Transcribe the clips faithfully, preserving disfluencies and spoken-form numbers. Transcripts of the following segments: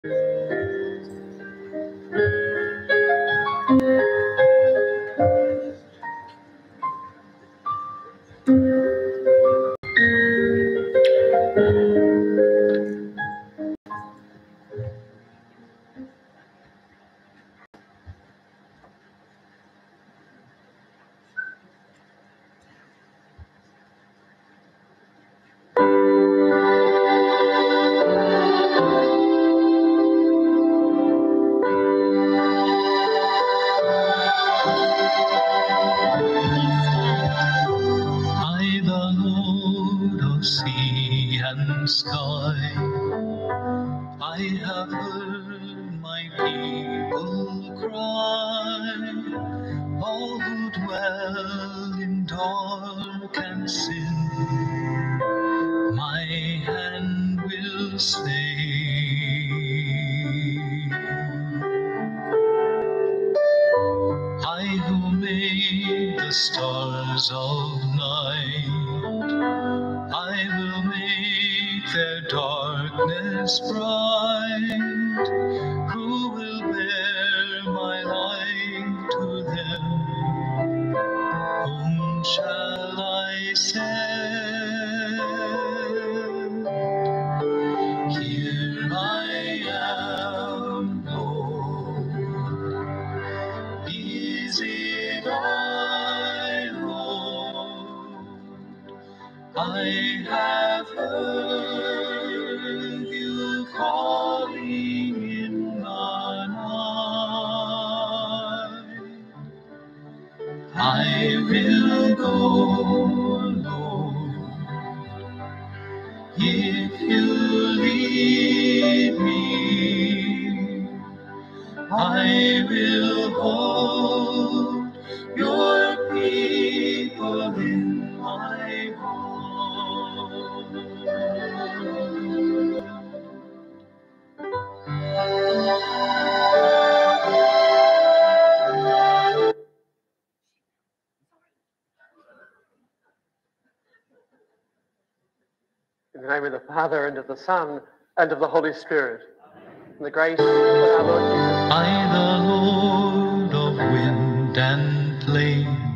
In the name of the Father, and of the Son, and of the Holy Spirit. And the grace of our Lord Jesus. I, the Lord of wind and plain,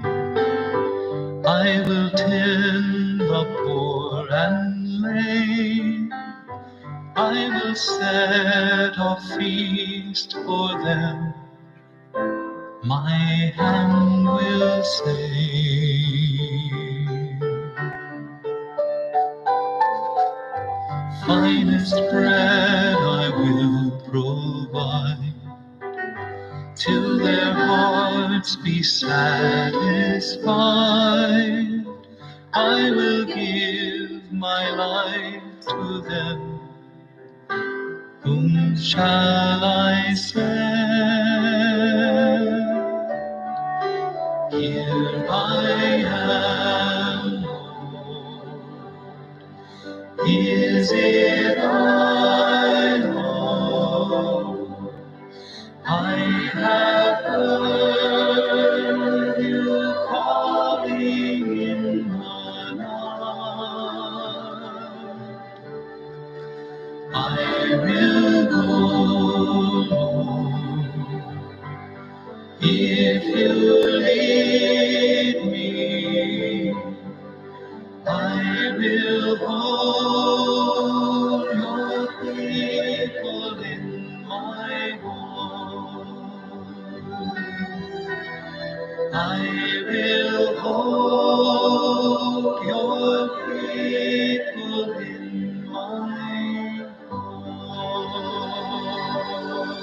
I will tend the poor and lame. I will set a feast for them. My hand will save. Finest bread I will provide, till their hearts be satisfied. I will give my life to them. Whom shall I send? Here I am, Lord. Is it I, Lord? I have heard you calling in the night. I will go, Lord, if you lead me. I will hold your people in my arms. I will hold your people in my arms.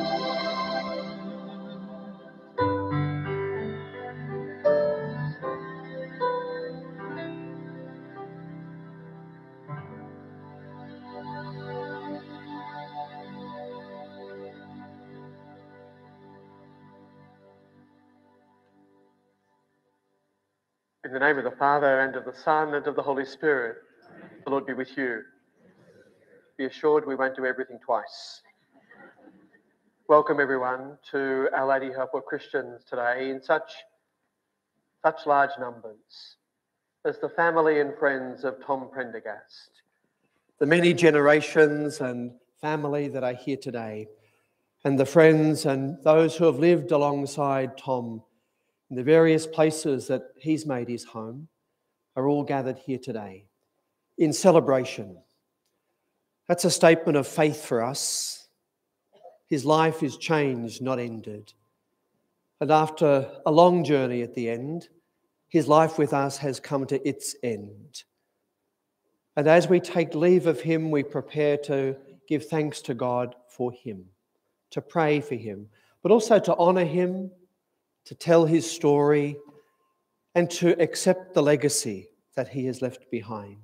In the name of the Father, and of the Son, and of the Holy Spirit. The Lord be with you. Be assured we won't do everything twice. Welcome everyone to Our Lady Help of Christians today in such, such large numbers. As the family and friends of Tom Prendergast, the many generations and family that are here today, and the friends and those who have lived alongside Tom in the various places that he's made his home, are all gathered here today in celebration. That's a statement of faith for us. His life is changed, not ended. And after a long journey at the end, his life with us has come to its end. And as we take leave of him, we prepare to give thanks to God for him, to pray for him, but also to honour him, to tell his story, and to accept the legacy that he has left behind.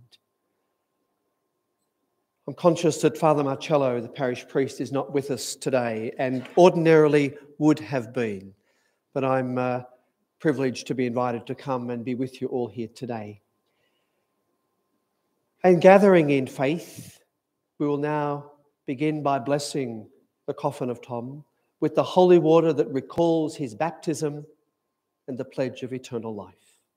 I'm conscious that Father Marcello, the parish priest, is not with us today and ordinarily would have been, but I'm uh, privileged to be invited to come and be with you all here today. And gathering in faith, we will now begin by blessing the coffin of Tom with the holy water that recalls his baptism and the pledge of eternal life.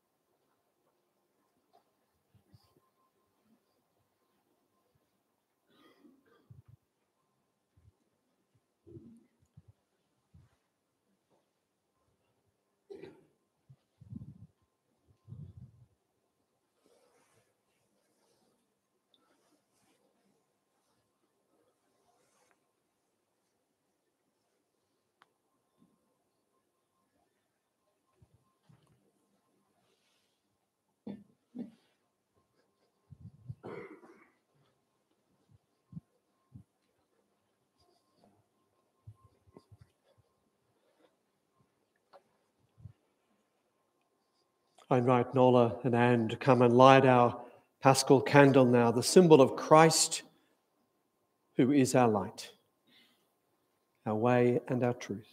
I invite Nola and Anne to come and light our Paschal candle now, the symbol of Christ, who is our light, our way and our truth.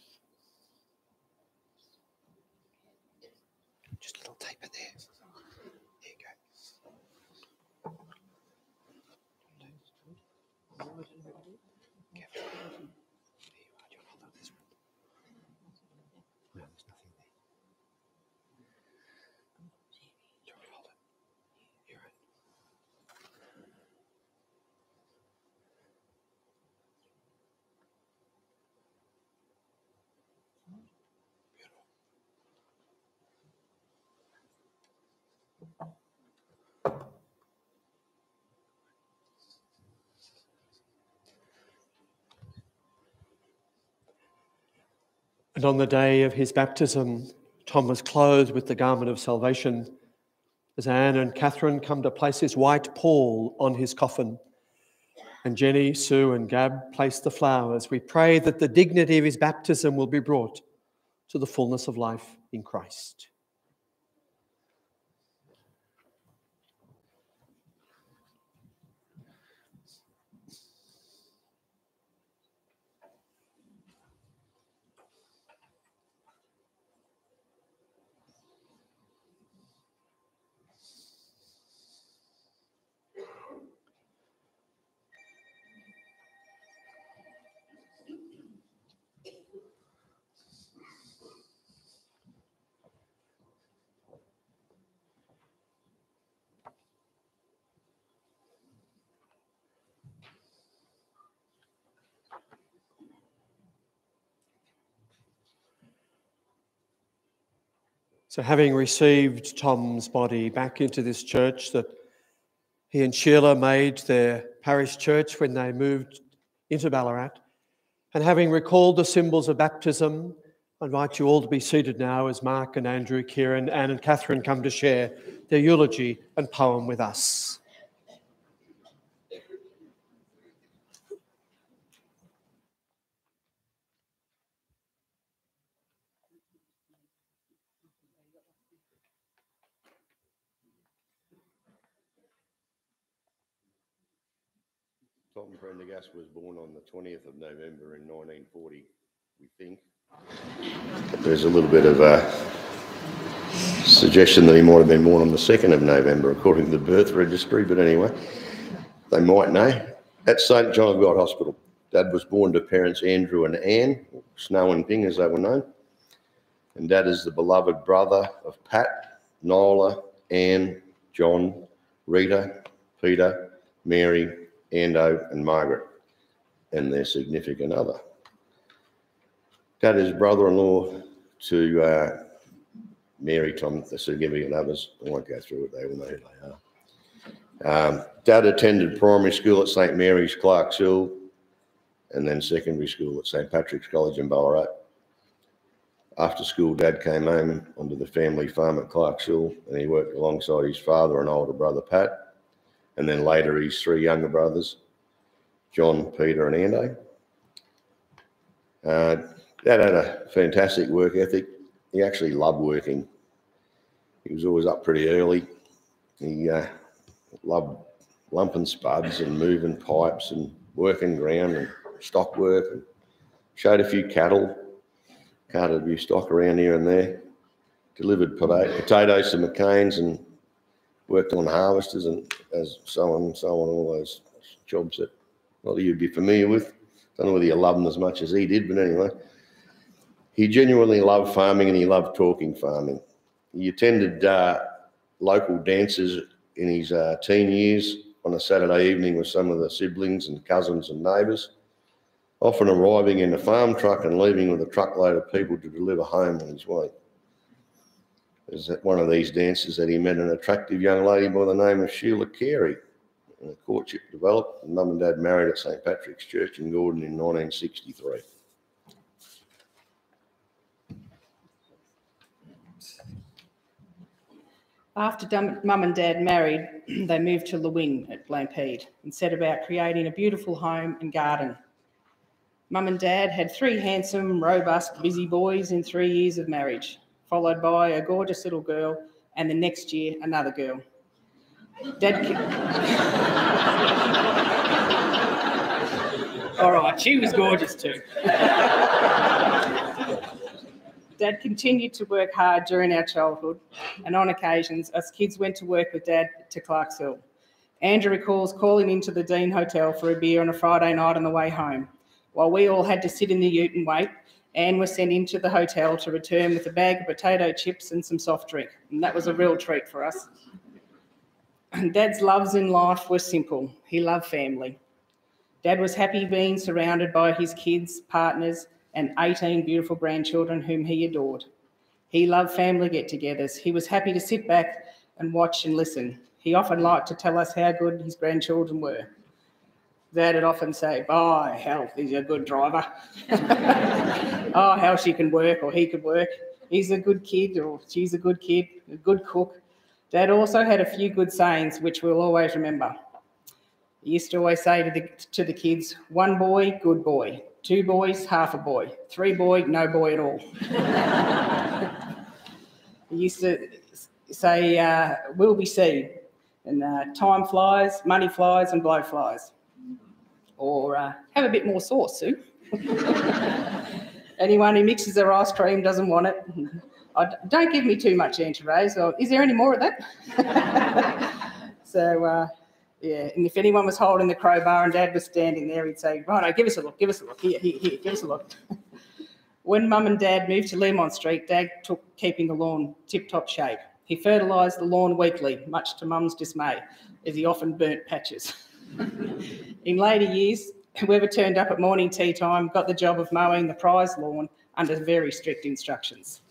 Just a little taper there. There you go. Careful. There you are. Do you want to hold on this one? No, there's nothing there. Do you want me to hold it? You're right. Beautiful. And on the day of his baptism, Tom was clothed with the garment of salvation. As Anne and Catherine come to place his white pall on his coffin, and Jenny, Sue and Gab place the flowers, we pray that the dignity of his baptism will be brought to the fullness of life in Christ. So having received Tom's body back into this church that he and Sheila made their parish church when they moved into Ballarat, and having recalled the symbols of baptism, I invite you all to be seated now as Mark and Andrew, Kieran, Anne and Catherine come to share their eulogy and poem with us. Tom Prendergast was born on the twentieth of November in nineteen forty, we think. There's a little bit of a suggestion that he might have been born on the second of November, according to the birth registry, but anyway, they might know. At Saint John of God Hospital, Dad was born to parents Andrew and Anne, Snow and Ping as they were known, and Dad is the beloved brother of Pat, Nola, Anne, John, Rita, Peter, Mary, Ando and Margaret. and their significant other. Dad is brother-in-law to uh, Mary Tom, the significant others. I won't go through it, they all know who they are. Um, Dad attended primary school at Saint Mary's, Clarks Hill, and then secondary school at Saint Patrick's College in Ballarat. After school, Dad came home onto the family farm at Clarks Hill, and he worked alongside his father and older brother, Pat, and then later his three younger brothers, John, Peter and Ando. Uh, Dad had a fantastic work ethic. He actually loved working. He was always up pretty early. He uh, loved lumping spuds and moving pipes and working ground and stock work, and showed a few cattle, carted a few stock around here and there, delivered potato, potatoes to McCain's and worked on harvesters and as so on and so on, all those jobs that a lot of you'd be familiar with. Don't know whether you love them as much as he did, but anyway. He genuinely loved farming and he loved talking farming. He attended uh, local dances in his uh, teen years on a Saturday evening with some of the siblings and cousins and neighbours, often arriving in a farm truck and leaving with a truckload of people to deliver home on his way. It was at one of these dances that he met an attractive young lady by the name of Sheila Carey. And a courtship developed, and Mum and Dad married at Saint Patrick's Church in Gordon in nineteen sixty-three. After Mum and Dad married, they moved to Lewin at Blampede and set about creating a beautiful home and garden. Mum and Dad had three handsome, robust, busy boys in three years of marriage, followed by a gorgeous little girl, and the next year, another girl. Dad... All right, she was gorgeous too. Dad continued to work hard during our childhood, and on occasions, us kids went to work with Dad to Clarks Hill. Andrew recalls calling into the Dean Hotel for a beer on a Friday night on the way home. While we all had to sit in the ute and wait, Anne was sent into the hotel to return with a bag of potato chips and some soft drink, and that was a real treat for us. And Dad's loves in life were simple. He loved family. Dad was happy being surrounded by his kids, partners, and eighteen beautiful grandchildren whom he adored. He loved family get-togethers. He was happy to sit back and watch and listen. He often liked to tell us how good his grandchildren were. Dad would often say, "Oh, hell, he's a good driver." "Oh, how she can work," or "he could work." "He's a good kid," or "she's a good kid," "a good cook." Dad also had a few good sayings which we'll always remember. He used to always say to the, to the kids, "One boy, good boy. Two boys, half a boy. Three boy, no boy at all." He used to say, uh, "We'll be seen," and uh, "Time flies, money flies, and blow flies." Or uh, "Have a bit more sauce, Sue." "Anyone who mixes their ice cream doesn't want it." "Oh, don't give me too much anchovies." Or, "Is there any more of that?" So, uh, yeah, and if anyone was holding the crowbar and Dad was standing there, he'd say, "Righto, give us a look, give us a look, here, here, here, give us a look." When Mum and Dad moved to Learmont Street, Dad took keeping the lawn tip-top shape. He fertilised the lawn weekly, much to Mum's dismay, as he often burnt patches. In later years, whoever turned up at morning tea time got the job of mowing the prize lawn under very strict instructions.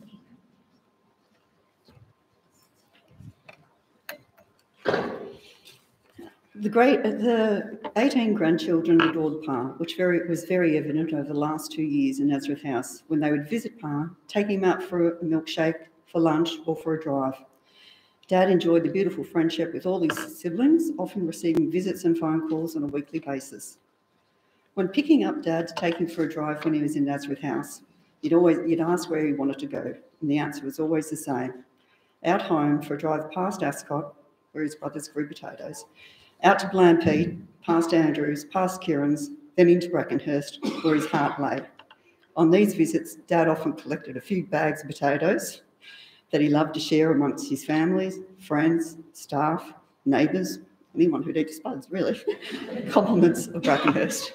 The great, the eighteen grandchildren adored Pa, which very, was very evident over the last two years in Nazareth House when they would visit Pa, take him out for a milkshake, for lunch or for a drive. Dad enjoyed the beautiful friendship with all his siblings, often receiving visits and phone calls on a weekly basis. When picking up Dad to take him for a drive when he was in Nazareth House, you'd always you'd ask where he wanted to go, and the answer was always the same. Out home for a drive past Ascot, where his brothers grew potatoes, out to Blampede, past Andrews, past Kieran's, then into Brackenhurst, where his heart lay. On these visits, Dad often collected a few bags of potatoes that he loved to share amongst his families, friends, staff, neighbours, anyone who'd eat his spuds, really. Compliments of Brackenhurst.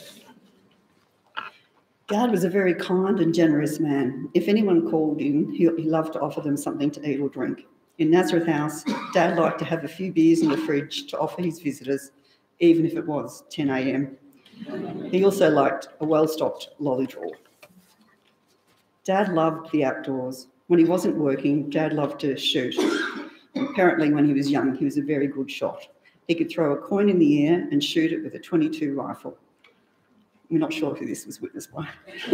Dad was a very kind and generous man. If anyone called in, he loved to offer them something to eat or drink. In Nazareth House, Dad liked to have a few beers in the fridge to offer his visitors, even if it was ten a m. He also liked a well-stocked lolly drawer. Dad loved the outdoors. When he wasn't working, Dad loved to shoot. Apparently, when he was young, he was a very good shot. He could throw a coin in the air and shoot it with a twenty-two rifle. We're not sure who this was witnessed by.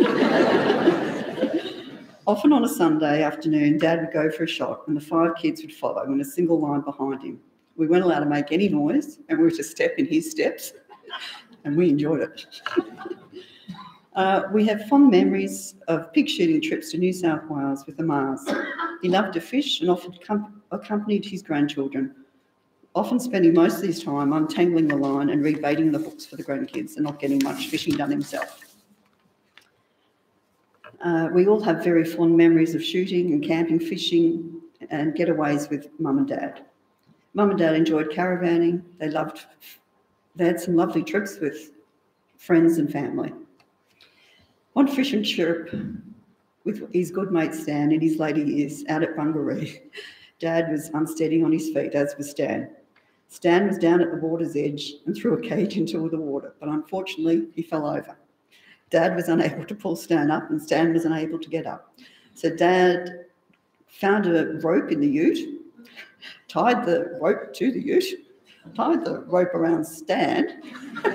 Often on a Sunday afternoon, Dad would go for a shot and the five kids would follow in a single line behind him. We weren't allowed to make any noise and we were to step in his steps, and we enjoyed it. Uh, we have fond memories of pig shooting trips to New South Wales with the Mars. He loved to fish and often com- accompanied his grandchildren, often spending most of his time untangling the line and rebaiting the hooks for the grandkids and not getting much fishing done himself. Uh, we all have very fond memories of shooting and camping, fishing and getaways with Mum and Dad. Mum and Dad enjoyed caravanning. They loved, they had some lovely trips with friends and family. One fishing trip with his good mate Stan in his later years out at Bungaree, Dad was unsteady on his feet, as was Stan. Stan was down at the water's edge and threw a cage into the water, but unfortunately he fell over. Dad was unable to pull Stan up and Stan was unable to get up. So Dad found a rope in the ute, tied the rope to the ute, tied the rope around Stan,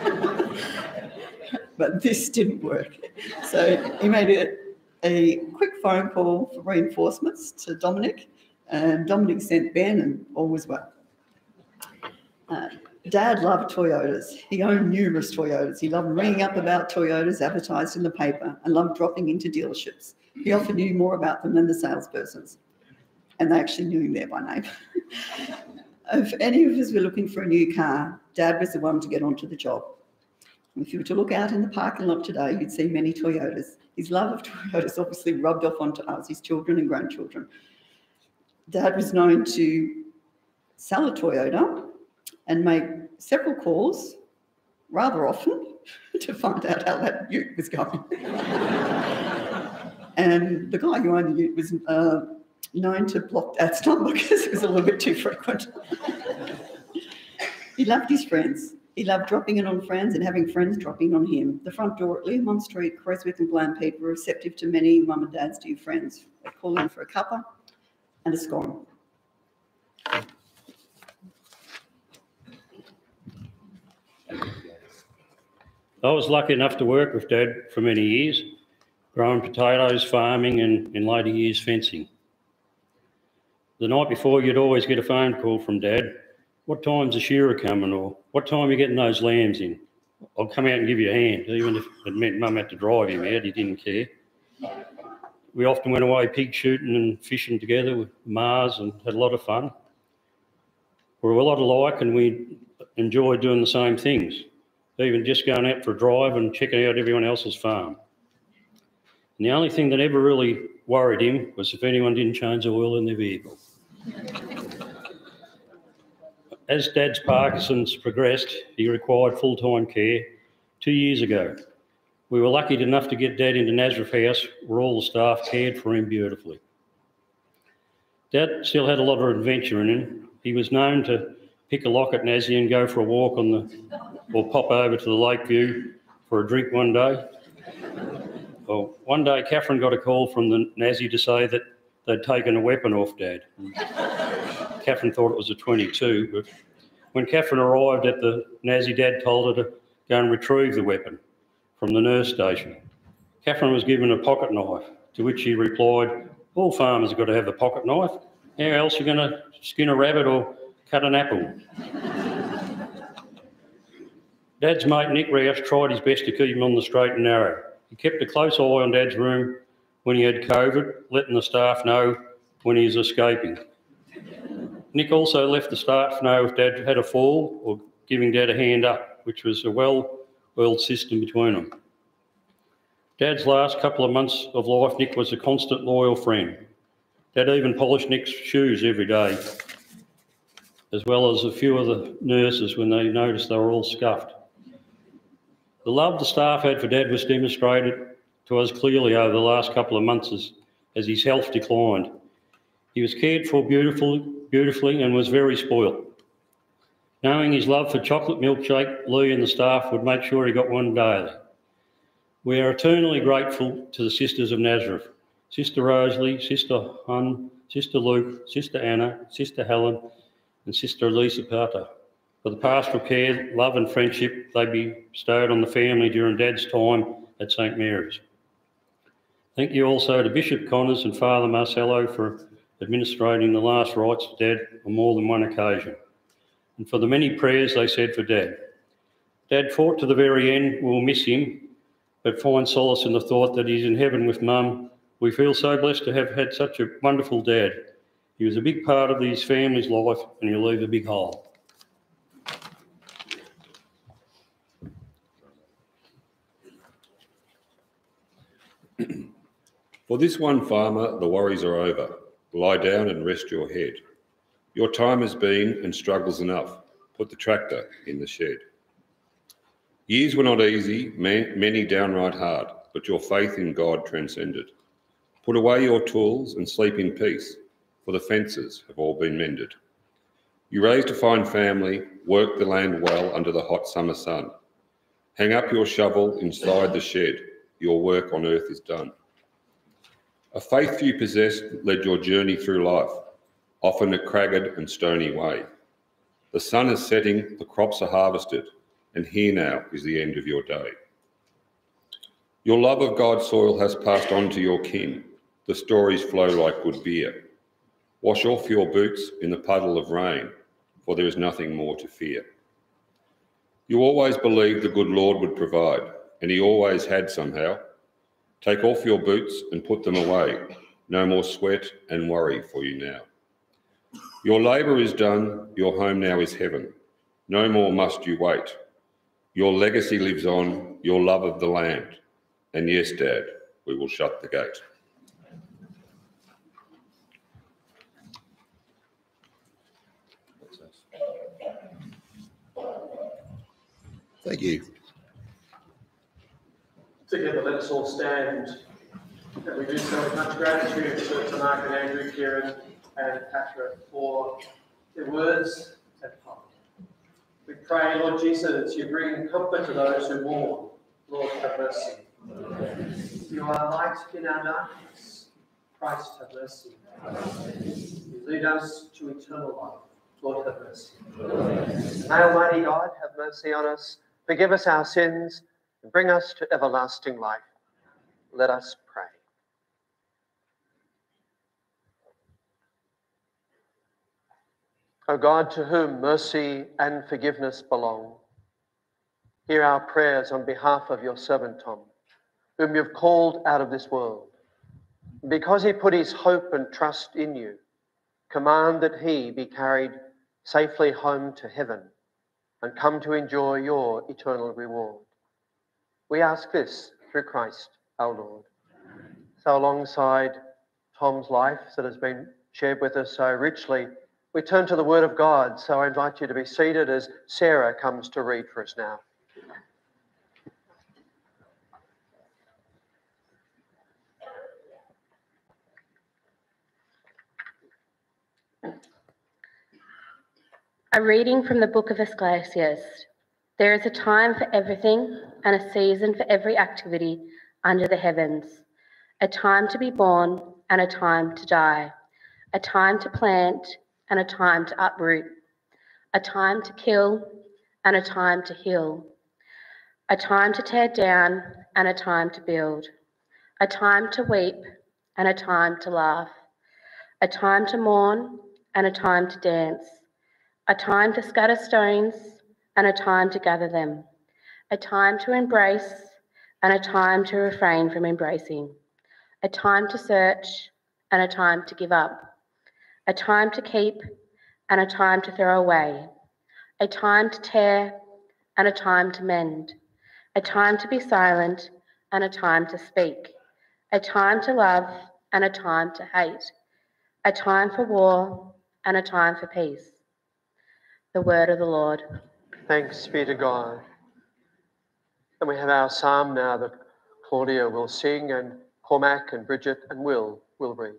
but this didn't work. So he made a, a quick phone call for reinforcements to Dominic, and Dominic sent Ben, and all was well. Uh, Dad loved Toyotas. He owned numerous Toyotas. He loved ringing up about Toyotas advertised in the paper and loved dropping into dealerships. He often knew more about them than the salespersons, and they actually knew him there by name. If any of us were looking for a new car, Dad was the one to get onto the job. If you were to look out in the parking lot today, you'd see many Toyotas. His love of Toyotas obviously rubbed off onto us, his children and grandchildren. Dad was known to sell a Toyota and make several calls, rather often, to find out how that ute was going. And the guy who owned the ute was uh, known to block Dad's number because it was a little bit too frequent. He loved his friends. He loved dropping in on friends and having friends drop in on him. The front door at Learmont Street, Creswick and Bland were receptive to many Mum and Dad's dear friends. They'd call in for a cuppa and a scone. I was lucky enough to work with Dad for many years, growing potatoes, farming and in later years fencing. The night before you'd always get a phone call from Dad. What time's the shearer coming, or what time are you getting those lambs in? I'll come out and give you a hand. Even if it meant Mum had to drive him out, he didn't care. We often went away pig shooting and fishing together with Mars and had a lot of fun. We're a lot alike and we enjoyed doing the same things, even just going out for a drive and checking out everyone else's farm. And the only thing that ever really worried him was if anyone didn't change the oil in their vehicle. As Dad's Parkinson's progressed, he required full-time care two years ago. We were lucky enough to get Dad into Nazareth House, where all the staff cared for him beautifully. Dad still had a lot of adventure in him. He was known to pick a lock at Nazzy and go for a walk on the, or pop over to the Lakeview for a drink one day. Well, one day Catherine got a call from the Nazzy to say that they'd taken a weapon off Dad. Catherine thought it was a twenty-two, but when Catherine arrived at the Nazzy, Dad told her to go and retrieve the weapon from the nurse station. Catherine was given a pocket knife, to which she replied, all farmers have got to have a pocket knife. How else are you going to skin a rabbit or cut an apple? Dad's mate Nick Rouse tried his best to keep him on the straight and narrow. He kept a close eye on Dad's room when he had COVID, letting the staff know when he was escaping. Nick also left the staff know if Dad had a fall or giving Dad a hand up, which was a well-oiled system between them. Dad's last couple of months of life, Nick was a constant loyal friend. Dad even polished Nick's shoes every day, as well as a few of the nurses when they noticed they were all scuffed. The love the staff had for Dad was demonstrated to us clearly over the last couple of months as, as his health declined. He was cared for beautifully, beautifully and was very spoilt. Knowing his love for chocolate milkshake, Lee and the staff would make sure he got one daily. We are eternally grateful to the Sisters of Nazareth, Sister Rosalie, Sister Hun, Sister Luke, Sister Anna, Sister Helen and Sister Lisa Pata for the pastoral care, love and friendship they bestowed on the family during Dad's time at St Mary's. Thank you also to Bishop Connors and Father Marcello for administrating the last rites to Dad on more than one occasion, and for the many prayers they said for Dad. Dad fought to the very end. We'll miss him, but find solace in the thought that he's in heaven with Mum. We feel so blessed to have had such a wonderful dad. He was a big part of his family's life and he'll leave a big hole. For this one farmer, the worries are over. Lie down and rest your head. Your time has been and struggles enough. Put the tractor in the shed. Years were not easy, many downright hard, but your faith in God transcended. Put away your tools and sleep in peace, for the fences have all been mended. You raised a fine family, worked the land well under the hot summer sun. Hang up your shovel inside the shed, your work on earth is done. A faith you possessed led your journey through life, often a cragged and stony way. The sun is setting, the crops are harvested, and here now is the end of your day. Your love of God's soil has passed on to your kin. The stories flow like good beer. Wash off your boots in the puddle of rain, for there is nothing more to fear. You always believed the good Lord would provide, and he always had somehow. Take off your boots and put them away. No more sweat and worry for you now. Your labour is done, your home now is heaven. No more must you wait. Your legacy lives on, your love of the land. And yes, Dad, we will shut the gate. Thank you. Together, let us all stand, and we do so with much gratitude to, to Mark and Andrew, Kieran and Patrick for their words and heart. We pray, Lord Jesus, you bring comfort to those who mourn. Lord, have mercy. You are light in our darkness. Christ, have mercy. You lead us to eternal life. Lord, have mercy. May Almighty God have mercy on us, forgive us our sins, and bring us to everlasting life. Let us pray. O God, to whom mercy and forgiveness belong, hear our prayers on behalf of your servant Tom, whom you've called out of this world. Because he put his hope and trust in you, command that he be carried safely home to heaven and come to enjoy your eternal reward. We ask this through Christ our Lord. So alongside Tom's life that has been shared with us so richly, we turn to the Word of God. So I invite you to be seated as Sarah comes to read for us now. A reading from the book of Ecclesiastes. There is a time for everything and a season for every activity under the heavens, a time to be born and a time to die, a time to plant and a time to uproot, a time to kill and a time to heal, a time to tear down and a time to build, a time to weep and a time to laugh, a time to mourn and a time to dance, a time to scatter stones and a time to gather them, a time to embrace and a time to refrain from embracing, a time to search and a time to give up, a time to keep and a time to throw away, a time to tear and a time to mend, a time to be silent and a time to speak, a time to love and a time to hate, a time for war and a time for peace. The word of the Lord. Thanks be to God. And we have our psalm now that Claudia will sing, and Cormac and Bridget and Will will read.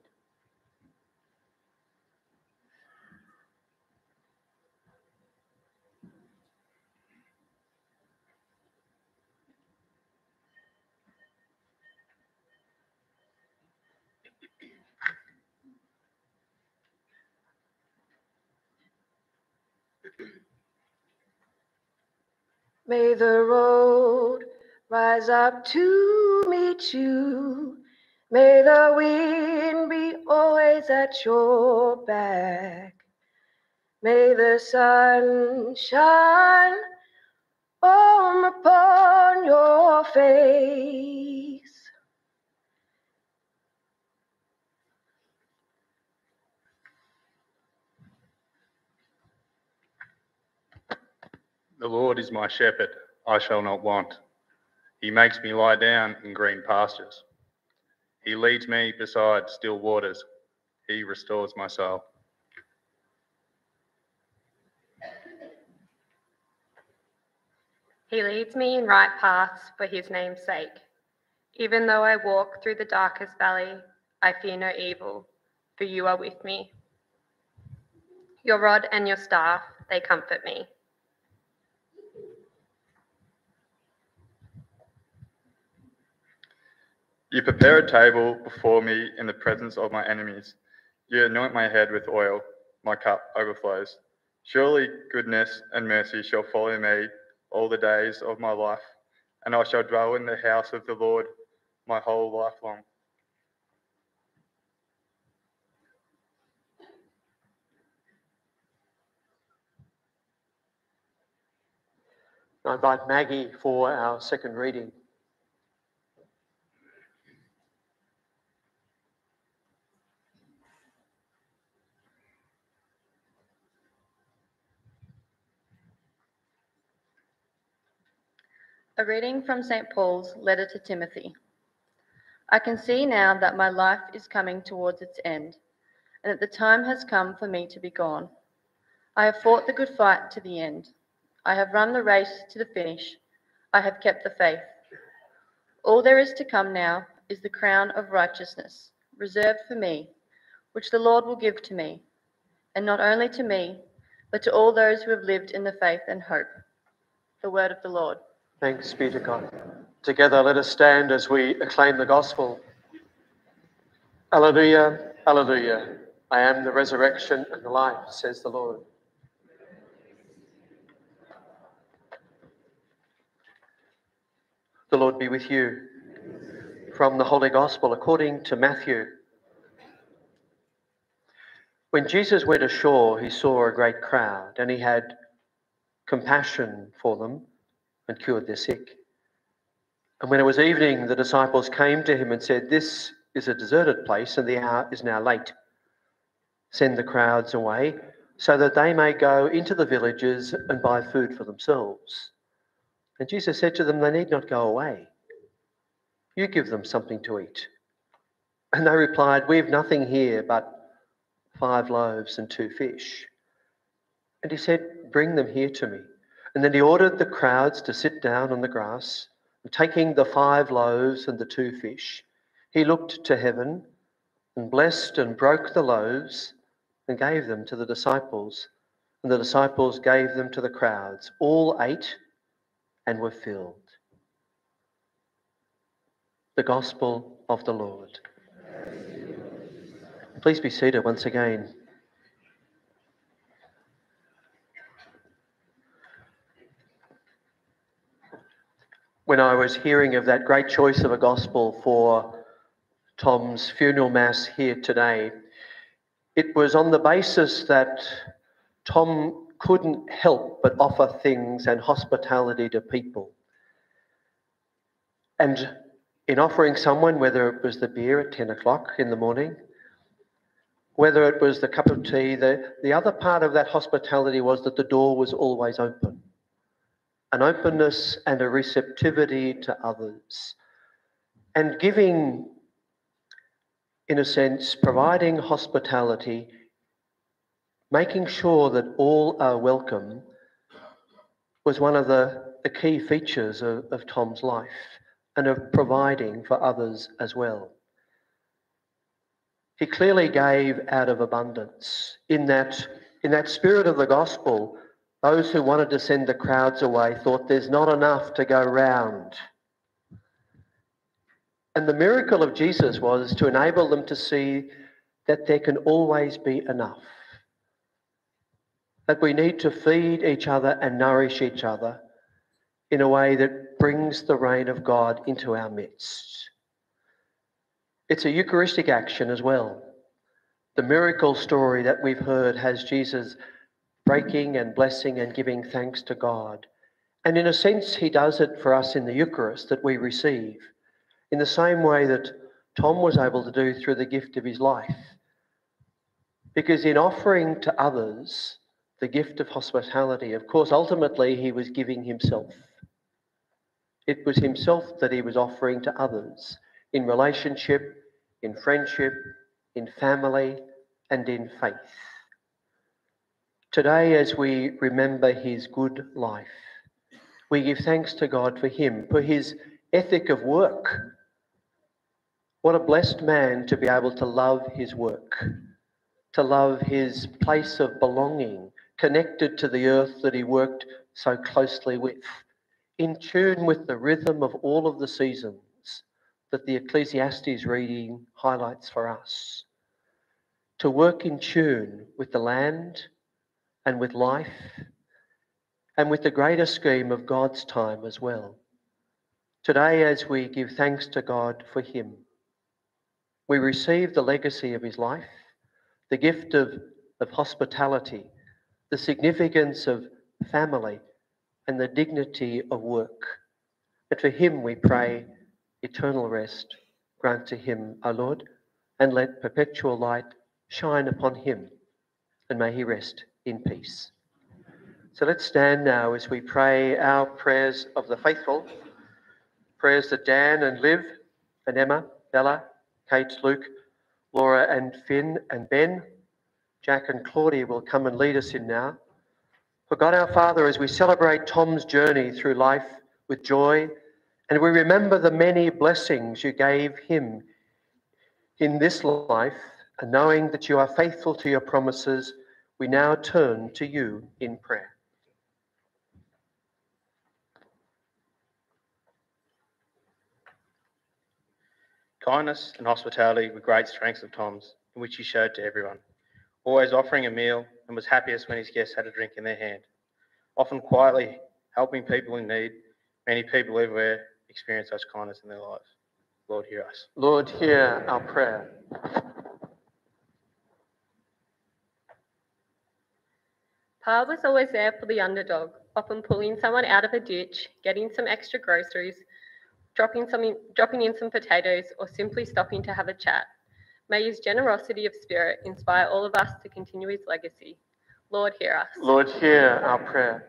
May the road rise up to meet you. May the wind be always at your back. May the sun shine warm upon your face. The Lord is my shepherd, I shall not want. He makes me lie down in green pastures. He leads me beside still waters. He restores my soul. He leads me in right paths for his name's sake. Even though I walk through the darkest valley, I fear no evil, for you are with me. Your rod and your staff, they comfort me. You prepare a table before me in the presence of my enemies. You anoint my head with oil, my cup overflows. Surely goodness and mercy shall follow me all the days of my life, and I shall dwell in the house of the Lord my whole life long. I invite Maggie for our second reading. A reading from Saint Paul's letter to Timothy. I can see now that my life is coming towards its end, and that the time has come for me to be gone. I have fought the good fight to the end. I have run the race to the finish. I have kept the faith. All there is to come now is the crown of righteousness, reserved for me, which the Lord will give to me, and not only to me, but to all those who have lived in the faith and hope. The word of the Lord. Thanks be to God. Together let us stand as we acclaim the gospel. Alleluia, alleluia. I am the resurrection and the life, says the Lord. The Lord be with you. From the Holy Gospel according to Matthew. When Jesus went ashore, he saw a great crowd, and he had compassion for them and cured their sick. And when it was evening, the disciples came to him and said, "This is a deserted place, and the hour is now late. Send the crowds away, so that they may go into the villages and buy food for themselves." And Jesus said to them, "They need not go away. You give them something to eat." And they replied, "We have nothing here but five loaves and two fish." And he said, "Bring them here to me." And then he ordered the crowds to sit down on the grass. And taking the five loaves and the two fish, he looked to heaven and blessed and broke the loaves and gave them to the disciples. And the disciples gave them to the crowds. All ate and were filled. The Gospel of the Lord. Please be seated once again. When I was hearing of that great choice of a gospel for Tom's funeral mass here today, it was on the basis that Tom couldn't help but offer things and hospitality to people. And in offering someone, whether it was the beer at ten o'clock in the morning, whether it was the cup of tea, the, the other part of that hospitality was that the door was always open. An openness and a receptivity to others. And giving, in a sense, providing hospitality, making sure that all are welcome, was one of the, the key features of, of Tom's life and of providing for others as well. He clearly gave out of abundance. In that, in that spirit of the gospel, those who wanted to send the crowds away thought there's not enough to go round. And the miracle of Jesus was to enable them to see that there can always be enough. That we need to feed each other and nourish each other. in a way that brings the reign of God into our midst. It's a Eucharistic action as well. The miracle story that we've heard has Jesus breaking and blessing and giving thanks to God. And in a sense, he does it for us in the Eucharist that we receive, in the same way that Tom was able to do through the gift of his life. Because in offering to others the gift of hospitality, of course, ultimately he was giving himself. It was himself that he was offering to others in relationship, in friendship, in family, and in faith. Today, as we remember his good life, we give thanks to God for him, for his ethic of work. What a blessed man to be able to love his work, to love his place of belonging, connected to the earth that he worked so closely with, in tune with the rhythm of all of the seasons that the Ecclesiastes reading highlights for us. To work in tune with the land and with life and with the greater scheme of God's time as well. Today, as we give thanks to God for him, we receive the legacy of his life, the gift of, of hospitality, the significance of family, and the dignity of work. And for him we pray eternal rest. Grant to him, O Lord, and let perpetual light shine upon him, and may he rest in peace. So let's stand now as we pray our prayers of the faithful, prayers that Dan and Liv and Emma, Bella, Kate, Luke, Laura and Finn and Ben, Jack and Claudia will come and lead us in now. For God our Father, as we celebrate Tom's journey through life with joy, and we remember the many blessings you gave him in this life, and knowing that you are faithful to your promises, we now turn to you in prayer. Kindness and hospitality were great strengths of Tom's, in which he showed to everyone, always offering a meal, and was happiest when his guests had a drink in their hand. Often quietly helping people in need, many people everywhere experience such kindness in their lives. Lord, hear us. Lord, hear our prayer. Pa was always there for the underdog, often pulling someone out of a ditch, getting some extra groceries, dropping, some in, dropping in some potatoes, or simply stopping to have a chat. May his generosity of spirit inspire all of us to continue his legacy. Lord, hear us. Lord, hear our prayer.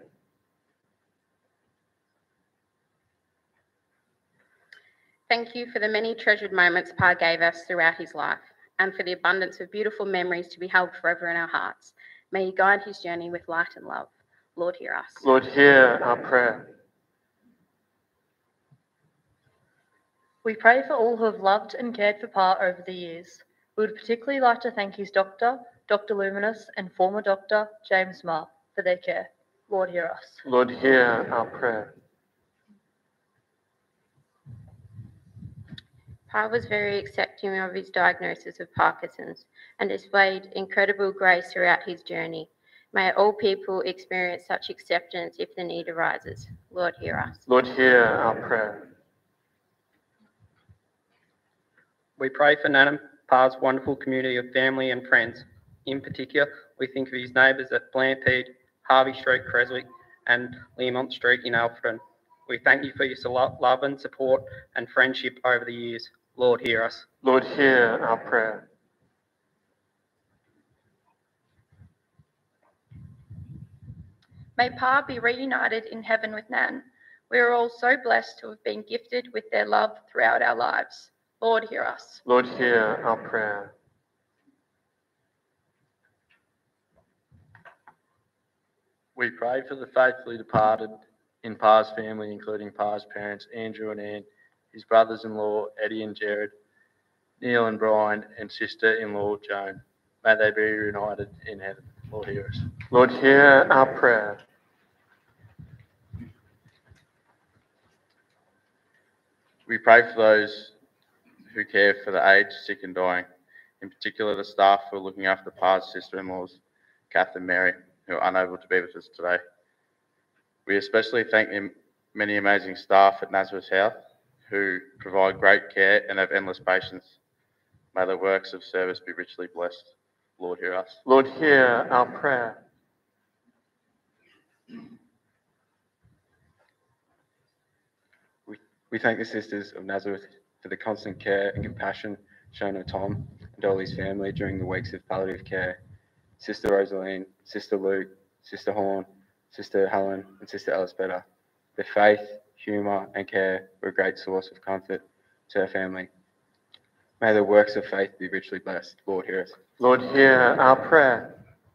Thank you for the many treasured moments Pa gave us throughout his life, and for the abundance of beautiful memories to be held forever in our hearts. May he guide his journey with light and love. Lord, hear us. Lord, hear our prayer. We pray for all who have loved and cared for Pa over the years. We would particularly like to thank his doctor, Doctor Luminous, and former doctor, James Marr, for their care. Lord, hear us. Lord, hear our prayer. Pa was very accepting of his diagnosis of Parkinson's and displayed incredible grace throughout his journey. May all people experience such acceptance if the need arises. Lord, hear us. Lord, hear our prayer. We pray for Nanam, Pa's wonderful community of family and friends. In particular, we think of his neighbours at Blampede, Harvey Street, Creswick, and Learmont Street in Alfredton. We thank you for your love and support and friendship over the years. Lord, hear us. Lord, hear our prayer. May Pa be reunited in heaven with Nan. We are all so blessed to have been gifted with their love throughout our lives. Lord, hear us. Lord, hear our prayer. We pray for the faithfully departed in Pa's family, including Pa's parents, Andrew and Anne, his brothers-in-law, Eddie and Jared, Neil and Brian, and sister-in-law, Joan. May they be reunited in heaven. Lord, hear us. Lord, hear our prayer. We pray for those who care for the aged, sick and dying, in particular the staff who are looking after Pa's sister-in-laws, Kath and Mary, who are unable to be with us today. We especially thank them many amazing staff at Nazareth Health who provide great care and have endless patience. May their works of service be richly blessed. Lord, hear us. Lord, hear our prayer. We, we thank the Sisters of Nazareth for the constant care and compassion shown of Tom and all his family during the weeks of palliative care. Sister Rosaline, Sister Luke, Sister Horn, Sister Helen, and Sister Elspeth. Their faith, humour, and care were a great source of comfort to her family. May the works of faith be richly blessed. Lord, hear us. Lord, hear our prayer.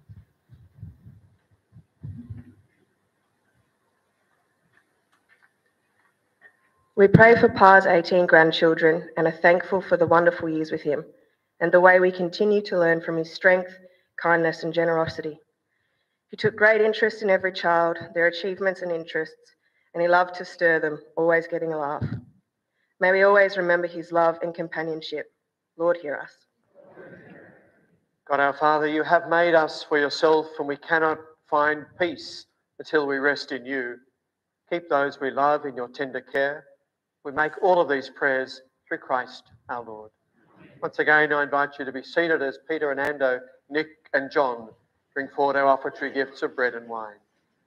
We pray for Pa's eighteen grandchildren and are thankful for the wonderful years with him and the way we continue to learn from his strength, kindness, and generosity. He took great interest in every child, their achievements and interests, and he loved to stir them, always getting a laugh. May we always remember his love and companionship. Lord, hear us. God our Father, you have made us for yourself, and we cannot find peace until we rest in you. Keep those we love in your tender care. We make all of these prayers through Christ our Lord. Once again, I invite you to be seated as Peter and Ando, Nick and John bring forward our offertory gifts of bread and wine.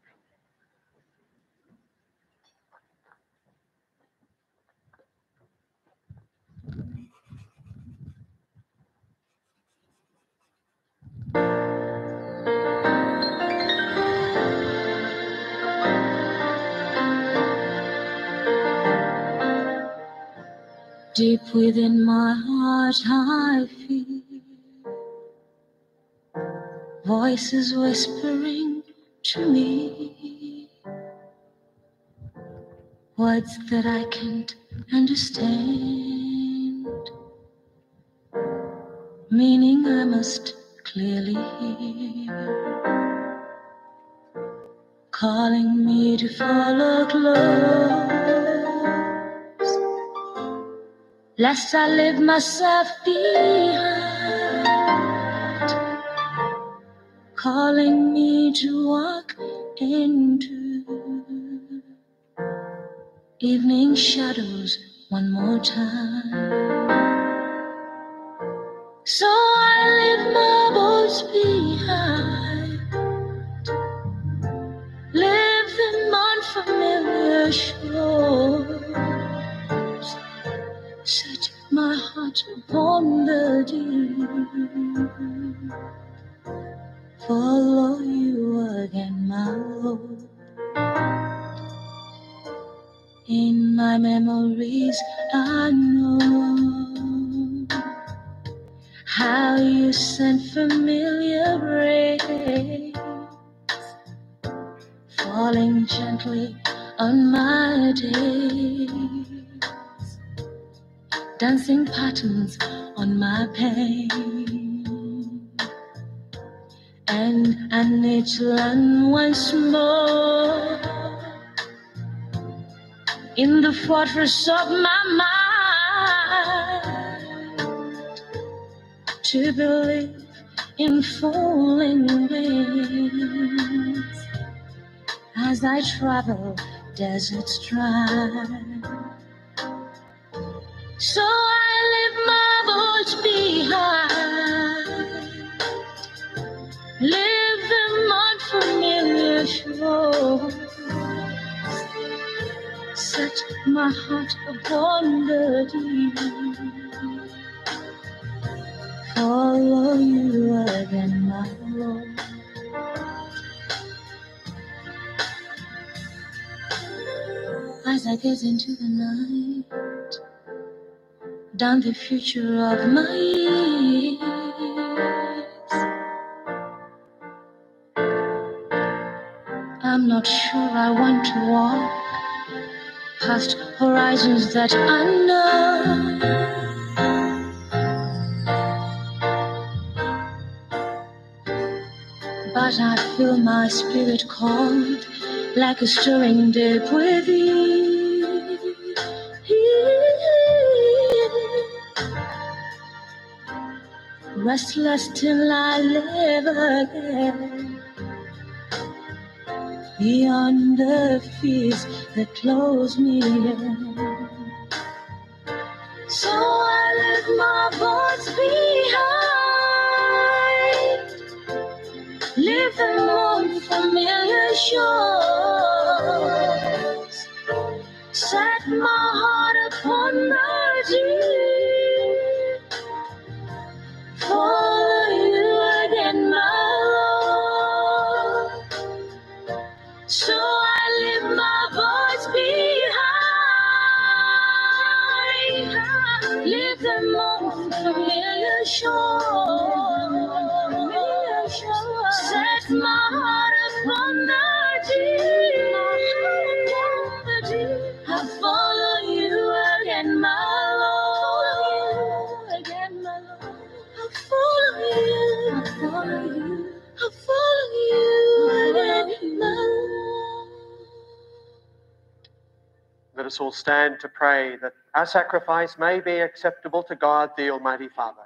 Deep within my heart I feel voices whispering to me, words that I can't understand, meaning I must clearly hear, calling me to follow close, lest I leave myself behind, calling me to walk into evening shadows one more time. So I leave my boats behind, living on familiar shores, set my heart upon the deep, follow you again, my Lord. In my memories I know how you sent familiar rays, falling gently on my days, dancing patterns on my pain. And I need to learn once more in the fortress of my mind to believe in falling wings as I travel deserts dry. So I leave my boats behind, leave them on familiar shores, set my heart upon the deep, follow you again, my Lord. As I gaze into the night, down the future of my years, I'm not sure I want to walk past horizons that I know, but I feel my spirit called like a stirring deep within. Restless till I live again, beyond the fears that close me in. So I leave my boats behind, leave them on familiar shores, set my heart upon the deep, follow you again, my Lord. So I leave my boats behind, leave them on familiar shores, set my heart upon the deep, I follow you again, my Lord, again, my Lord. I follow you, I follow you, I follow you again, my Lord. Let us all stand to pray that our sacrifice may be acceptable to God, the Almighty Father.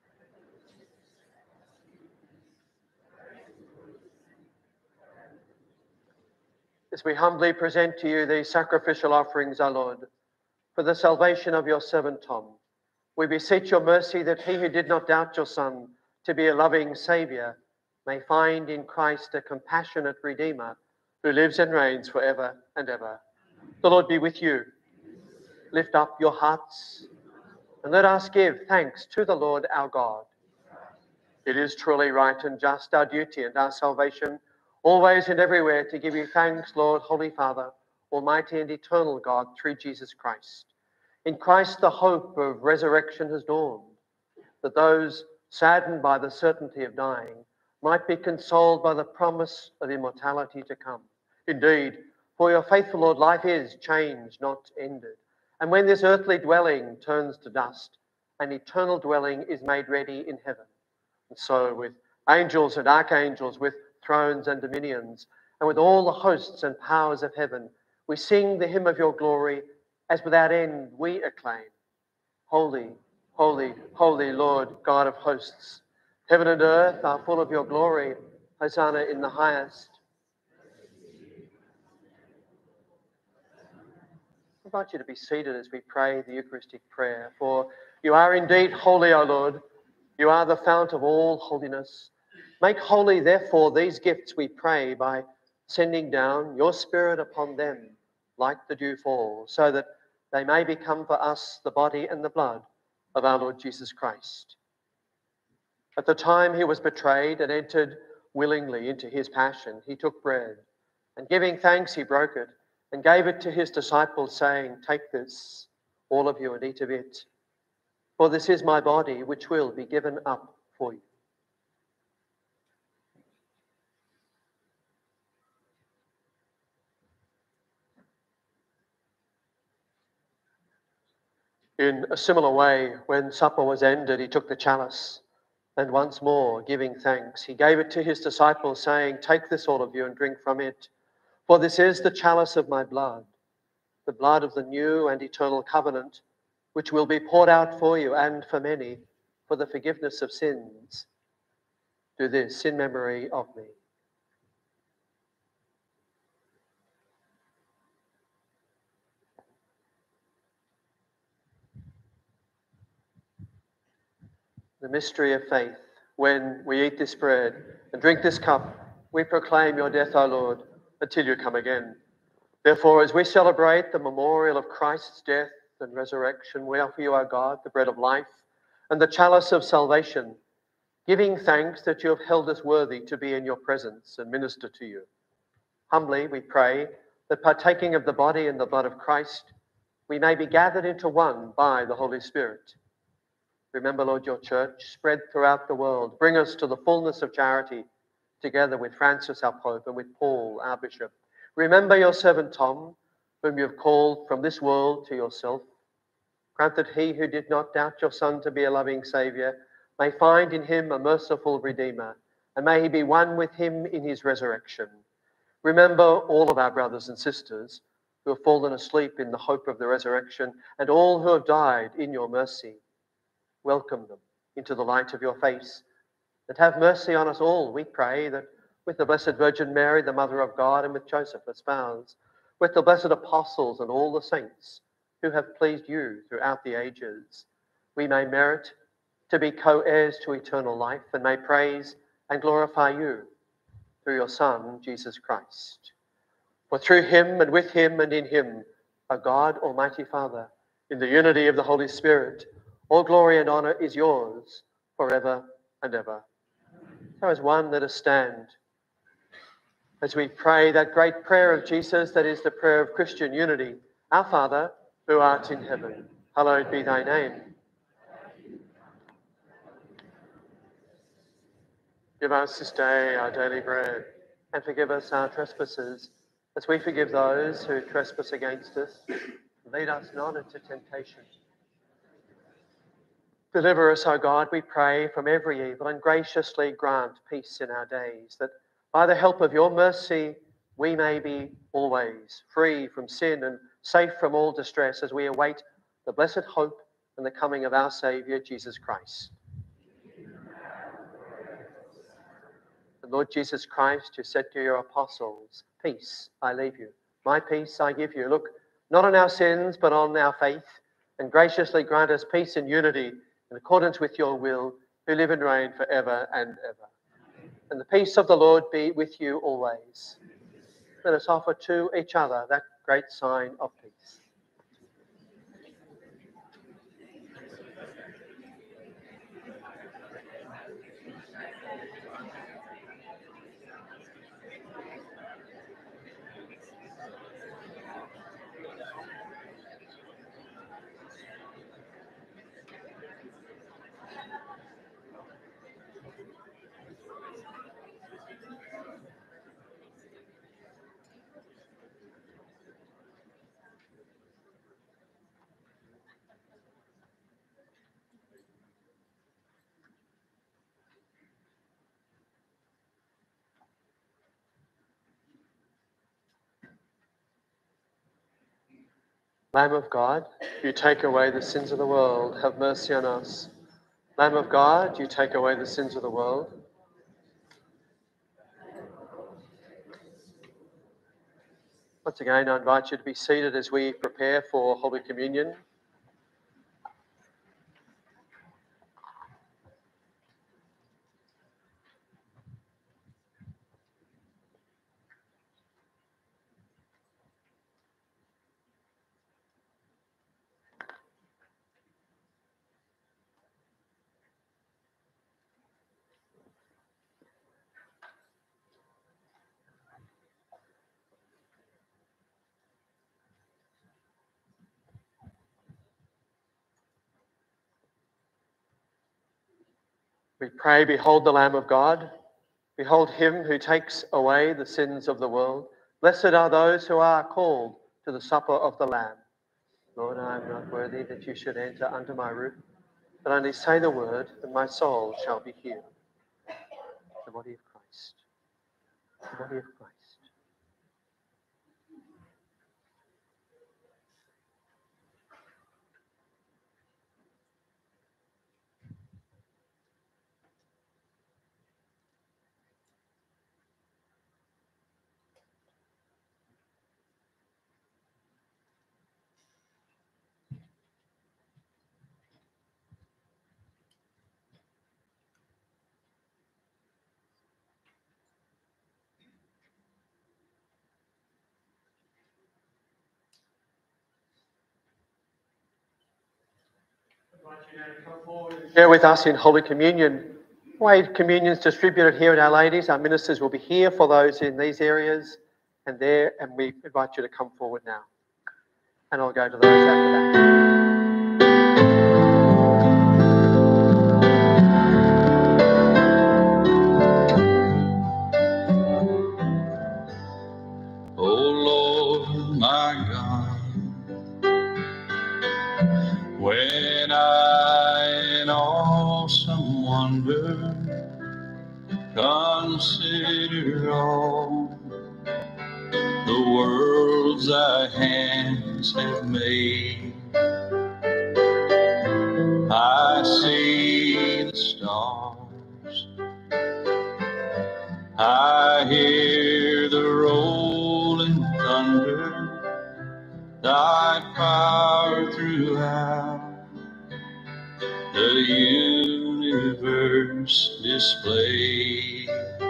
As we humbly present to you these sacrificial offerings, our Lord, for the salvation of your servant Tom, we beseech your mercy that he who did not doubt your Son to be a loving Saviour may find in Christ a compassionate Redeemer who lives and reigns forever and ever. The Lord be with you. Lift up your hearts and let us give thanks to the Lord our God. It is truly right and just, our duty and our salvation, always and everywhere to give you thanks, Lord, Holy Father, Almighty and eternal God, through Jesus Christ. In Christ the hope of resurrection has dawned, that those saddened by the certainty of dying might be consoled by the promise of immortality to come. Indeed, for your faithful Lord, life is changed, not ended. And when this earthly dwelling turns to dust, an eternal dwelling is made ready in heaven. And so with angels and archangels, with thrones and dominions, and with all the hosts and powers of heaven, we sing the hymn of your glory, as without end we acclaim. Holy, holy, holy Lord, God of hosts, heaven and earth are full of your glory. Hosanna in the highest. I invite you to be seated as we pray the Eucharistic prayer, for you are indeed holy, O Lord. You are the fount of all holiness. Make holy, therefore, these gifts, we pray, by sending down your Spirit upon them like the dew fall, so that they may become for us the body and the blood of our Lord Jesus Christ. At the time he was betrayed and entered willingly into his passion, he took bread, and giving thanks, he broke it and gave it to his disciples, saying, "Take this, all of you, and eat of it. For this is my body, which will be given up for you." In a similar way, when supper was ended, he took the chalice, and once more, giving thanks, he gave it to his disciples, saying, "Take this, all of you, and drink from it. For this is the chalice of my blood, the blood of the new and eternal covenant, which will be poured out for you and for many for the forgiveness of sins. Do this in memory of me." The mystery of faith. When we eat this bread and drink this cup, we proclaim your death, O Lord, until you come again. Therefore, as we celebrate the memorial of Christ's death and resurrection, we offer you, our God, the bread of life and the chalice of salvation, giving thanks that you have held us worthy to be in your presence and minister to you. Humbly we pray that, partaking of the body and the blood of Christ, we may be gathered into one by the Holy Spirit. Remember, Lord, your church spread throughout the world. Bring us to the fullness of charity, together with Francis, our Pope, and with Paul, our Bishop. Remember your servant Tom, whom you have called from this world to yourself. Grant that he who did not doubt your Son to be a loving Saviour may find in him a merciful Redeemer, and may he be one with him in his resurrection. Remember all of our brothers and sisters who have fallen asleep in the hope of the resurrection, and all who have died in your mercy. Welcome them into the light of your face, and have mercy on us all, we pray, that with the Blessed Virgin Mary, the Mother of God, and with Joseph, her spouse, with the blessed apostles and all the saints who have pleased you throughout the ages, we may merit to be co-heirs to eternal life and may praise and glorify you through your Son, Jesus Christ. For through him and with him and in him, O God, Almighty Father, in the unity of the Holy Spirit, all glory and honour is yours forever and ever. So as one, let us stand as we pray that great prayer of Jesus that is the prayer of Christian unity. Our Father, who art in heaven, hallowed be thy name. Give us this day our daily bread, and forgive us our trespasses, as we forgive those who trespass against us. Lead us not into temptation. Deliver us, O God, we pray, from every evil, and graciously grant peace in our days, that by the help of your mercy we may be always free from sin and safe from all distress, as we await the blessed hope and the coming of our Saviour, Jesus Christ. The Lord Jesus Christ, who said to your apostles, peace I leave you, my peace I give you. Look not on our sins, but on our faith, and graciously grant us peace and unity in accordance with your will, who live and reign forever and ever. And the peace of the Lord be with you always. Let us offer to each other that great sign of peace. Lamb of God, you take away the sins of the world, have mercy on us. Lamb of God, you take away the sins of the world. Once again, I invite you to be seated as we prepare for Holy Communion. We pray, behold the Lamb of God. Behold him who takes away the sins of the world. Blessed are those who are called to the supper of the Lamb. Lord, I am not worthy that you should enter under my roof, but only say the word, and my soul shall be healed. The body of Christ. The body of Christ. Share with us in Holy Communion. The way communion is distributed here at Our Lady's, our ministers will be here for those in these areas and there, and we invite you to come forward now. And I'll go to those after that. Oh Lord, my God, when I in awesome wonder consider all the worlds thy hands have made, I see the stars, I the universe display.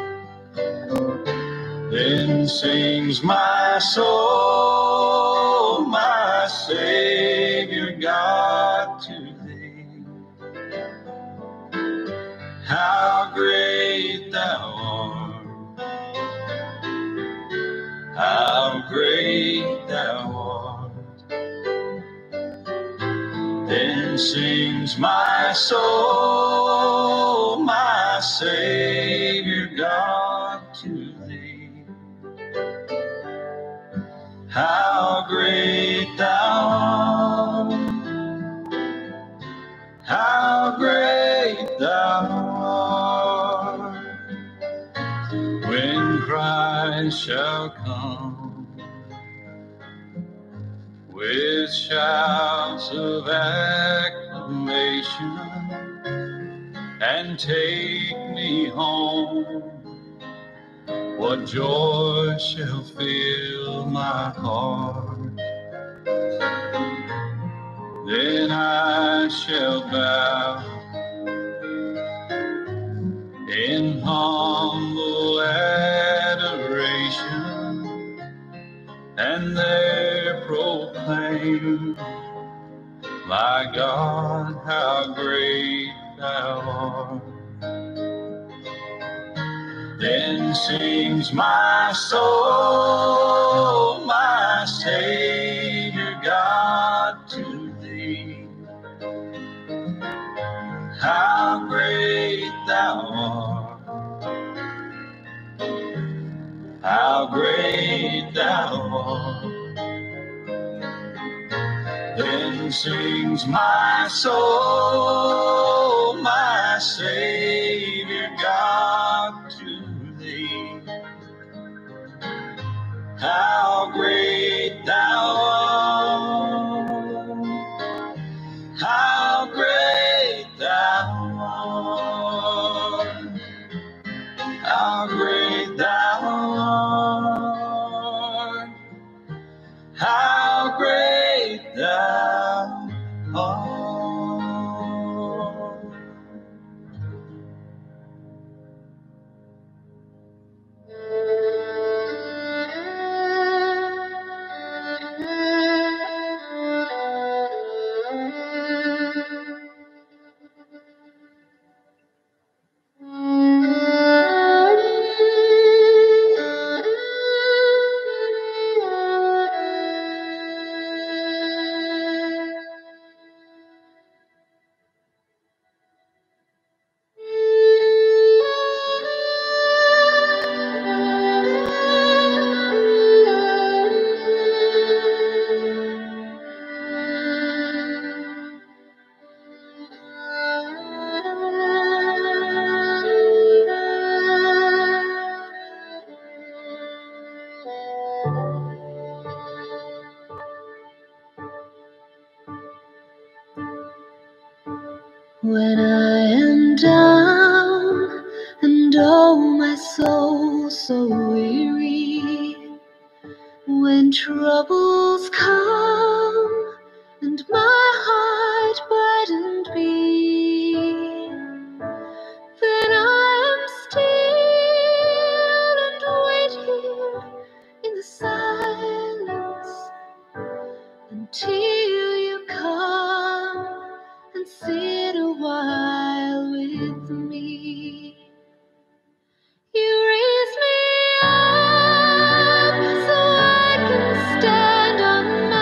Then sings my soul, my Savior God, to thee. How great thou art, how great thou art. Then sings my soul, my Savior God, to thee. How great thou art, how great thou art. When Christ shall come with shouts of acclamation and take me home, what joy shall fill my heart. Then I shall bow in humble adoration and there proclaim, my God, how great thou art. Then sings my soul, my Savior God, to thee. How great thou art, how great thou art. Then sings my soul, my Savior God, to thee. How great thou art, how great thou art, how great thou art, how great thou art. When I am down and oh my soul so weary, when troubles come and my heart burdened be, then I am still and wait here in the silence until you come and sit a while with me. You raise me up so I can stand on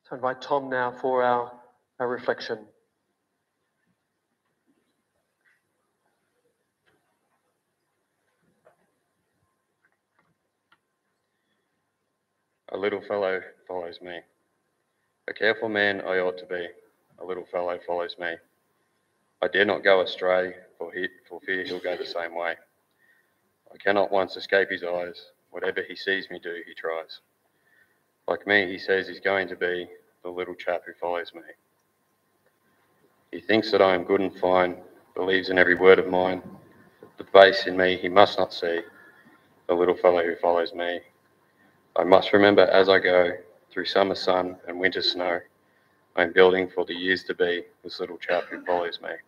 So I invite Tom now for our, our reflection. A little fellow follows me. A careful man I ought to be. A little fellow follows me. I dare not go astray, for, he, for fear he'll go the same way. I cannot once escape his eyes. Whatever he sees me do, he tries. Like me, he says he's going to be the little chap who follows me. He thinks that I am good and fine, believes in every word of mine. The face in me he must not see, the little fellow who follows me. I must remember as I go, through summer sun and winter snow, I am building for the years to be this little chap who follows me.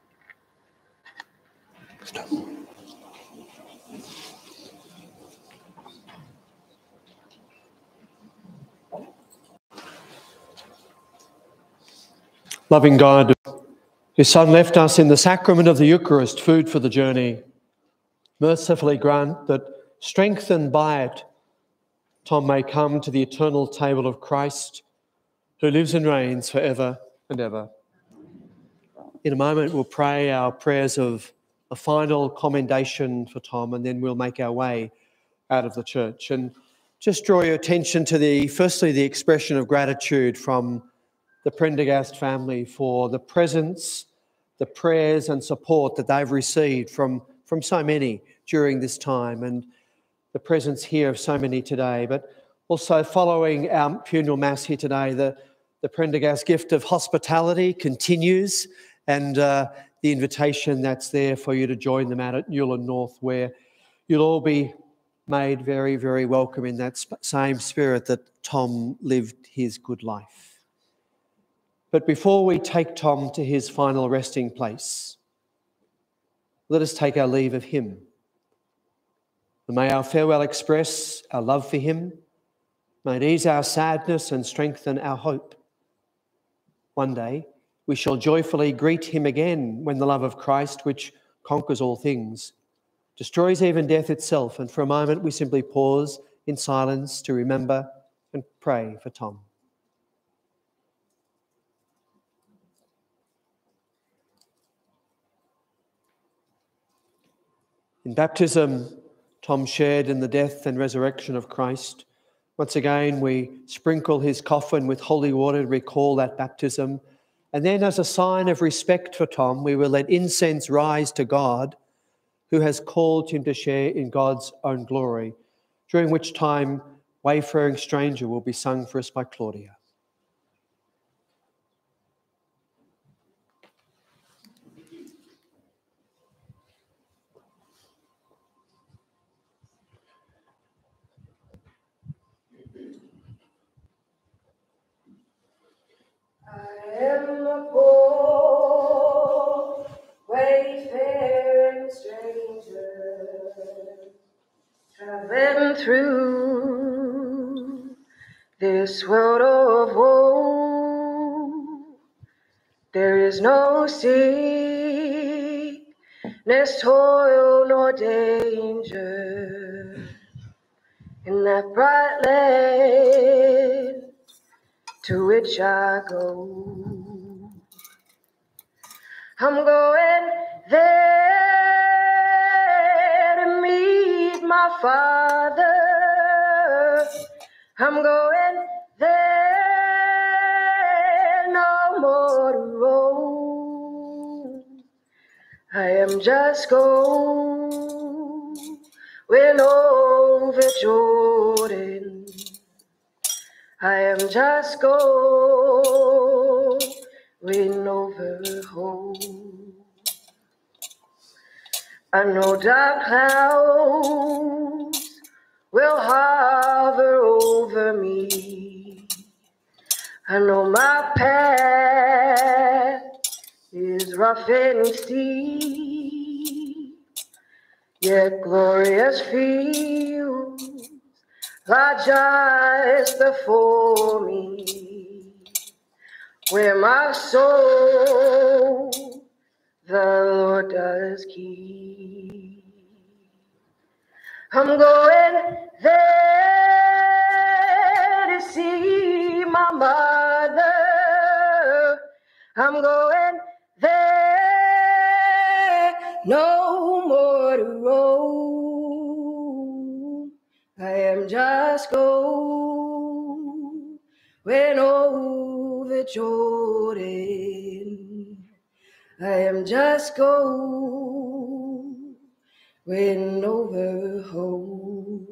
Loving God, whose Son left us in the sacrament of the Eucharist, food for the journey, mercifully grant that, strengthened by it, Tom may come to the eternal table of Christ, who lives and reigns forever and ever. In a moment, we'll pray our prayers of a final commendation for Tom, and then we'll make our way out of the church. And just draw your attention to the, firstly, the expression of gratitude from the Prendergast family for the presence, the prayers and support that they've received from, from so many during this time, and the presence here of so many today. But also following our funeral mass here today, the, the Prendergast gift of hospitality continues, and uh, the invitation that's there for you to join them out at Newland North, where you'll all be made very, very welcome in that sp- same spirit that Tom lived his good life. But before we take Tom to his final resting place, let us take our leave of him. And may our farewell express our love for him. May it ease our sadness and strengthen our hope. One day we shall joyfully greet him again when the love of Christ, which conquers all things, destroys even death itself. And for a moment we simply pause in silence to remember and pray for Tom. In baptism, Tom shared in the death and resurrection of Christ. Once again, we sprinkle his coffin with holy water to recall that baptism. And then, as a sign of respect for Tom, we will let incense rise to God, who has called him to share in God's own glory, during which time Wayfaring Stranger will be sung for us by Claudia. I am a poor, wayfaring stranger, traveling through this world of woe. There is no sickness, toil, nor danger in that bright land to which I go. I'm going there to meet my Father. I'm going there, no more to roam. I am just going over Jordan. I am just going over home. I know dark clouds will hover over me. I know my path is rough and steep, yet glorious fields lie just before me, where my soul the Lord does keep. I'm going there to see my mother. I'm going there, no more to roam. I am just going over Jordan. I am just going over home.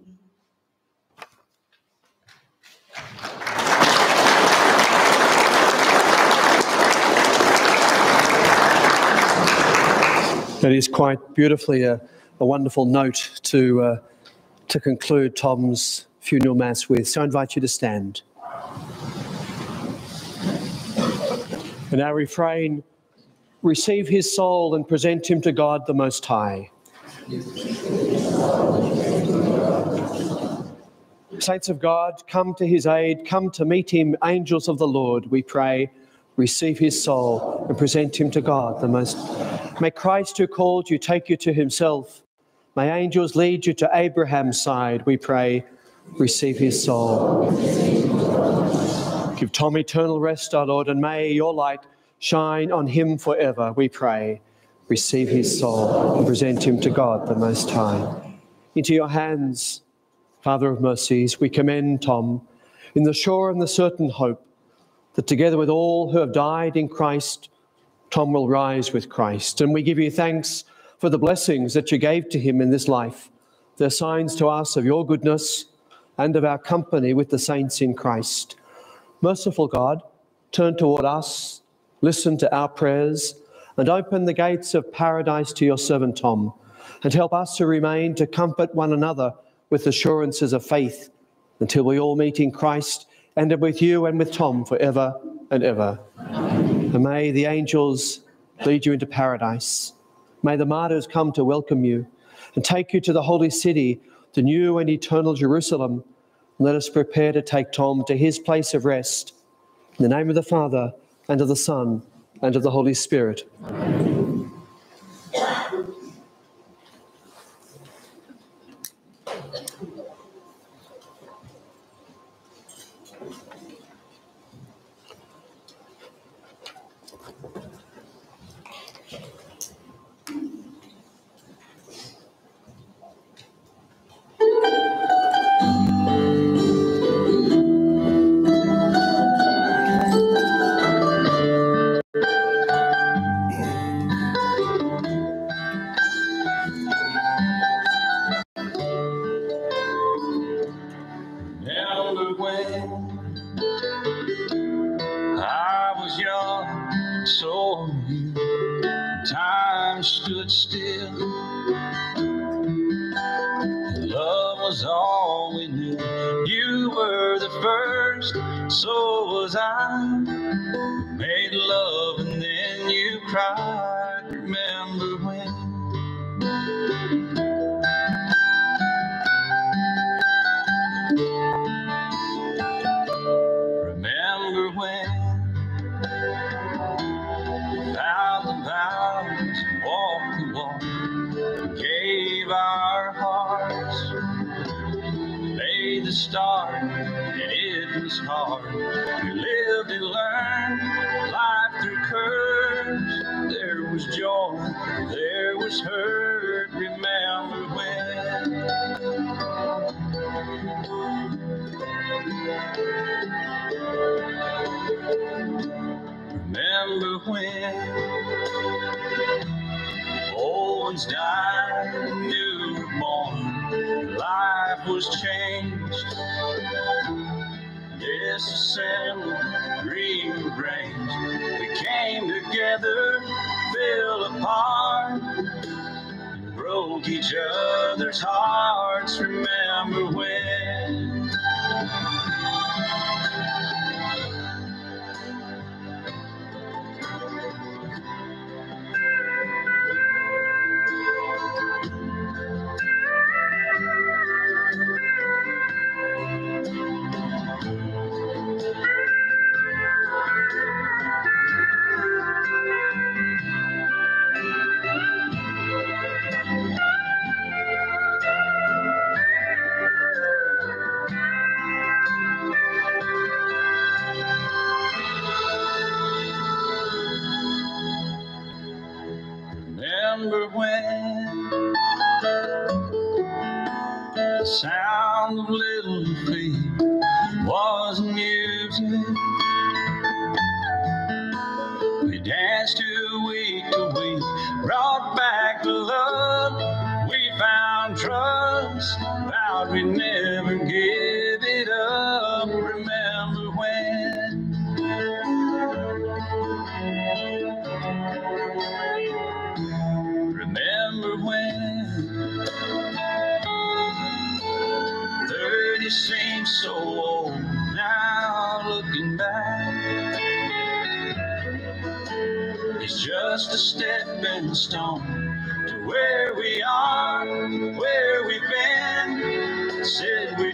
That is quite beautifully a, a wonderful note to, uh, to conclude Tom's funeral mass with. So I invite you to stand. And our refrain, receive his soul and present him to God the Most High. Saints of God, come to his aid, come to meet him, angels of the Lord, we pray, receive his soul and present him to God the Most High. May Christ who called you take you to himself. May angels lead you to Abraham's side, we pray, receive his soul. Give Tom eternal rest, our Lord, and may your light shine on him forever, we pray. Receive his soul and present him to God the Most High. Into your hands, Father of mercies, we commend Tom in the sure and the certain hope that together with all who have died in Christ, Tom will rise with Christ. And we give you thanks for the blessings that you gave to him in this life. They're signs to us of your goodness and of our company with the saints in Christ. Merciful God, turn toward us, listen to our prayers, and open the gates of paradise to your servant Tom, and help us to remain to comfort one another with assurances of faith until we all meet in Christ and are with you and with Tom forever and ever. And may the angels lead you into paradise. May the martyrs come to welcome you and take you to the holy city, the new and eternal Jerusalem. And let us prepare to take Tom to his place of rest. In the name of the Father, and of the Son, and of the Holy Spirit. Amen. sound of little feet was music. We danced to week to week, brought back the love. We found trust, vowed we'd never give it up. Remember when? Remember when? Thirty seems so old now, looking back. It's just a stepping stone to where we are, where we've been. Said we